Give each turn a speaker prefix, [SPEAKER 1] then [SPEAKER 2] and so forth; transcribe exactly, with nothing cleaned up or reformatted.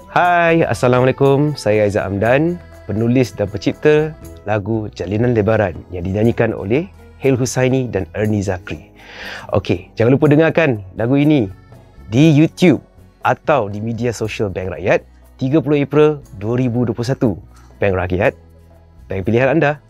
[SPEAKER 1] Hai, Assalamualaikum. Saya Aizat Amdan, penulis dan pencipta lagu Jalinan Lebaran yang dinyanyikan oleh Hel Husaini dan Ernie Zakri. Okey, jangan lupa dengarkan lagu ini di YouTube atau di media sosial Bank Rakyat tiga puluh April dua ribu dua puluh satu. Bank Rakyat, bank pilihan anda.